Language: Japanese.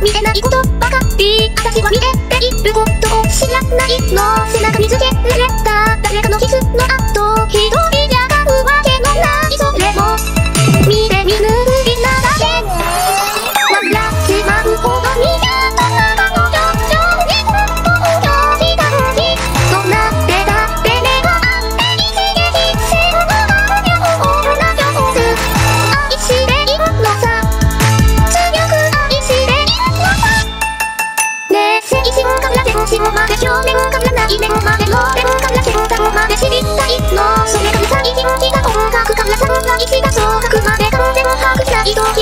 見えないことばかり。私は見えていることを知らないの。背中につけられた誰かの傷の跡。一人じゃ買うわけのないそれも見て見ぬふりなだけ。笑ってまうほどにやっと中の表情に本当をした時、どんな手だって目があって一撃せるのが妙な上手。愛しているのさ、強く愛しているのさ。ねえ精神から全身まで表面から内面まで脳天から先端まで知りたいの。それから最近聞いた音楽からサンライズが総額まで完全把握したい時